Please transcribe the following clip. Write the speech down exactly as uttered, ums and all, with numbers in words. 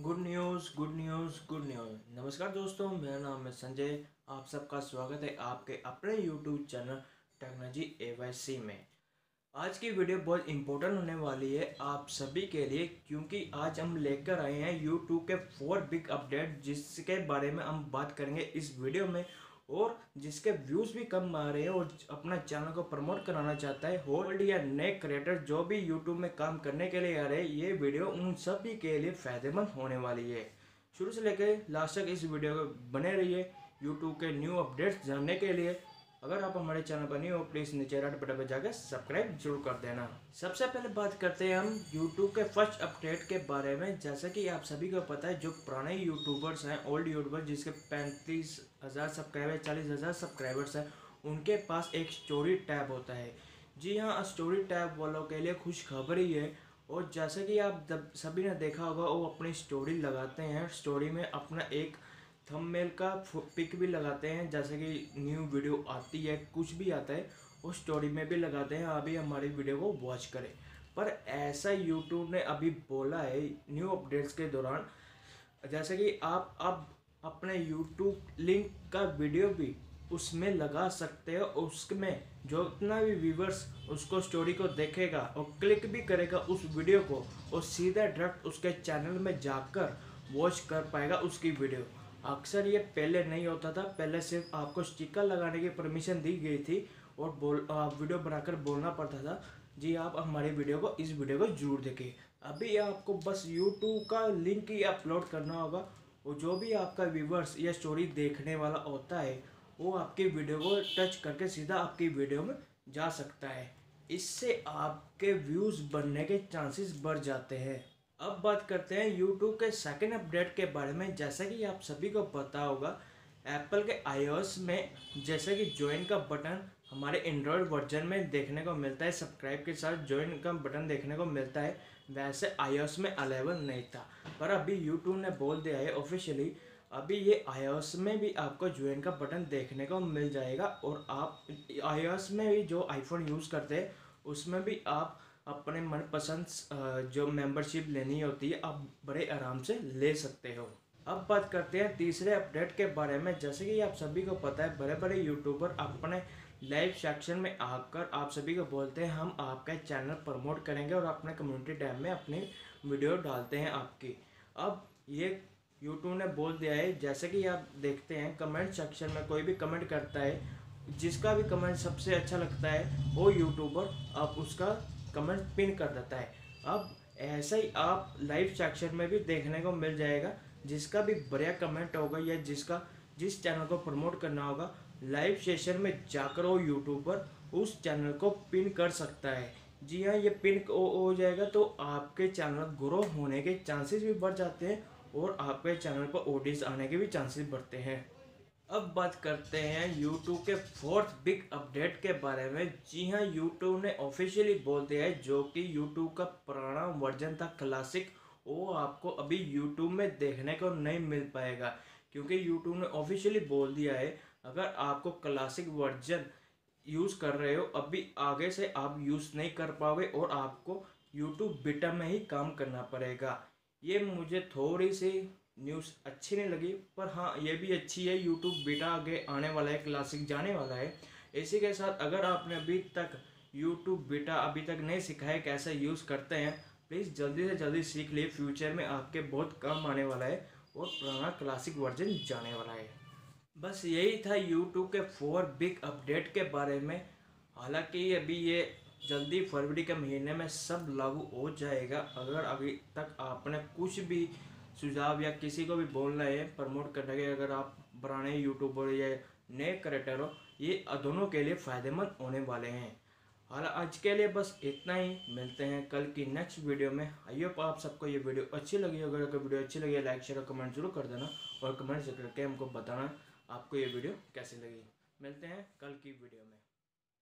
Good news good news good news. नमस्कार दोस्तों, मेरा नाम है संजय। आप सबका स्वागत है आपके अपने YouTube channel technology A Y C में। आज की वीडियो बहुत इंपॉर्टेंट होने वाली है आप सभी के लिए, क्योंकि आज हम लेकर आए हैं यूट्यूब के फोर बिग अपडेट, जिसके बारे में हम बात करेंगे इस वीडियो में। और जिसके व्यूज़ भी कम आ रहे हैं और अपना चैनल को प्रमोट कराना चाहता है, होल्ड या नए क्रिएटर जो भी यूट्यूब में काम करने के लिए आ रहे हैं, ये वीडियो उन सभी के लिए फ़ायदेमंद होने वाली है। शुरू से लेकर लास्ट तक इस वीडियो को बने रहिए यूट्यूब के न्यू अपडेट्स जानने के लिए। अगर आप हमारे चैनल पर नहीं हो, प्लीज़ नीचे रेड बटन पर जाकर सब्सक्राइब जरूर कर देना। सबसे पहले बात करते हैं हम यूट्यूब के फर्स्ट अपडेट के बारे में। जैसा कि आप सभी को पता है, जो पुराने यूट्यूबर्स हैं, ओल्ड यूट्यूबर्स जिसके पैंतीस हज़ार सब्सक्राइबर चालीस हज़ार सब्सक्राइबर्स हैं, उनके पास एक स्टोरी टैब होता है। जी हाँ, स्टोरी टैब वालों के लिए खुशखबरी है। और जैसे कि आप सभी ने देखा होगा, वो अपनी स्टोरी लगाते हैं, स्टोरी में अपना एक थंबनेल का पिक भी लगाते हैं। जैसे कि न्यू वीडियो आती है, कुछ भी आता है, उस स्टोरी में भी लगाते हैं अभी हमारी वीडियो को वॉच करें। पर ऐसा यूट्यूब ने अभी बोला है न्यू अपडेट्स के दौरान, जैसे कि आप अब अपने यूट्यूब लिंक का वीडियो भी उसमें लगा सकते हो। उसमें जो इतना भी व्यूवर्स उसको स्टोरी को देखेगा और क्लिक भी करेगा उस वीडियो को, और सीधा डायरेक्ट उसके चैनल में जाकर वॉच कर पाएगा उसकी वीडियो। अक्सर ये पहले नहीं होता था, पहले सिर्फ आपको स्टिकर लगाने की परमिशन दी गई थी और बोल आप वीडियो बनाकर बोलना पड़ता था, जी आप हमारी वीडियो को इस वीडियो को जरूर देखें। अभी आपको बस यूट्यूब का लिंक ही अपलोड करना होगा, और जो भी आपका व्यूवर्स या स्टोरी देखने वाला होता है, वो आपकी वीडियो को टच करके सीधा आपकी वीडियो में जा सकता है। इससे आपके व्यूज़ बनने के चांसेस बढ़ जाते हैं। अब बात करते हैं यूट्यूब के सेकंड अपडेट के बारे में। जैसा कि आप सभी को पता होगा, एप्पल के आईओएस में जैसे कि ज्वाइन का बटन हमारे एंड्रॉयड वर्जन में देखने को मिलता है, सब्सक्राइब के साथ ज्वाइन का बटन देखने को मिलता है, वैसे आईओएस में अलेवन नहीं था। पर अभी यूट्यूब ने बोल दिया है ऑफिशियली, अभी ये आईओएस में भी आपको ज्वाइन का बटन देखने को मिल जाएगा। और आप आईओएस में भी जो आईफोन यूज़ करते हैं, उसमें भी आप अपने मनपसंद जो मेंबरशिप लेनी होती है, आप बड़े आराम से ले सकते हो। अब बात करते हैं तीसरे अपडेट के बारे में। जैसे कि आप सभी को पता है, बड़े बड़े यूट्यूबर अपने लाइव सेक्शन में आकर आप सभी को बोलते हैं हम आपका चैनल प्रमोट करेंगे, और अपने कम्युनिटी टैब में अपनी वीडियो डालते हैं आपकी। अब ये यूट्यूब ने बोल दिया है, जैसे कि आप देखते हैं कमेंट सेक्शन में कोई भी कमेंट करता है, जिसका भी कमेंट सबसे अच्छा लगता है वो यूट्यूबर आप उसका कमेंट पिन कर देता है। अब ऐसा ही आप लाइव सेक्शन में भी देखने को मिल जाएगा, जिसका भी बढ़िया कमेंट होगा या जिसका जिस चैनल को प्रमोट करना होगा, लाइव सेशन में जाकर वो यूट्यूबर उस चैनल को पिन कर सकता है। जी हाँ, ये पिन हो जाएगा तो आपके चैनल ग्रो होने के चांसेस भी बढ़ जाते हैं, और आपके चैनल पर ऑडियंस आने के भी चांसेस बढ़ते हैं। अब बात करते हैं यूट्यूब के फोर्थ बिग अपडेट के बारे में। जी हाँ, यूट्यूब ने ऑफिशियली बोल दिया है, जो कि यूट्यूब का पुराना वर्जन था क्लासिक, वो आपको अभी यूट्यूब में देखने को नहीं मिल पाएगा। क्योंकि यूट्यूब ने ऑफिशियली बोल दिया है, अगर आपको क्लासिक वर्जन यूज़ कर रहे हो, अभी आगे से आप यूज़ नहीं कर पाओगे और आपको यूट्यूब बीटा में ही काम करना पड़ेगा। ये मुझे थोड़ी सी न्यूज़ अच्छी नहीं लगी, पर हाँ ये भी अच्छी है, यूट्यूब बीटा आगे आने वाला है, क्लासिक जाने वाला है। इसी के साथ अगर आपने अभी तक यूट्यूब बीटा अभी तक नहीं सीखा है कैसे यूज़ करते हैं, प्लीज़ जल्दी से जल्दी सीख लिए, फ्यूचर में आपके बहुत काम आने वाला है और पुराना क्लासिक वर्जन जाने वाला है। बस यही था यूट्यूब के फोर बिग अपडेट के बारे में। हालांकि अभी ये जल्दी फरवरी के महीने में सब लागू हो जाएगा। अगर अभी तक आपने कुछ भी सुझाव या किसी को भी बोलना है प्रमोट करने के, अगर आप पुराने यूट्यूबर या नए क्रिएटर हो, ये दोनों के लिए फ़ायदेमंद होने वाले हैं। हालांकि आज के लिए बस इतना ही, मिलते हैं कल की नेक्स्ट वीडियो में। आई होप आप सबको ये वीडियो अच्छी लगी। अगर अगर वीडियो अच्छी लगी, लाइक शेयर और कमेंट जरूर कर देना, और कमेंट करके हमको बताना आपको ये वीडियो कैसी लगी। मिलते हैं कल की वीडियो में।